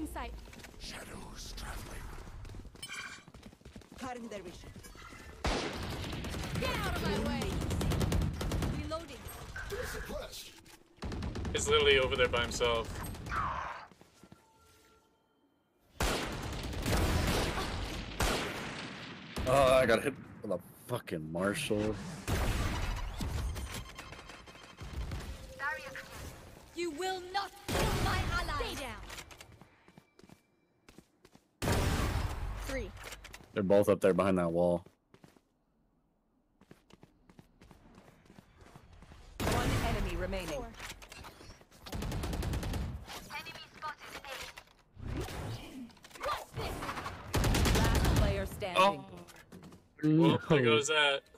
Blocking sight. Shadows traveling. Cutting their vision. Get out of my way. Reloading. There's a push. He's literally over there by himself. Oh, I got hit with a fucking Marshall. You will not kill my ally. Stay down. 3. They're both up there behind that wall. One enemy remaining. 4. What's this? Last player standing. Oh, well, there goes that.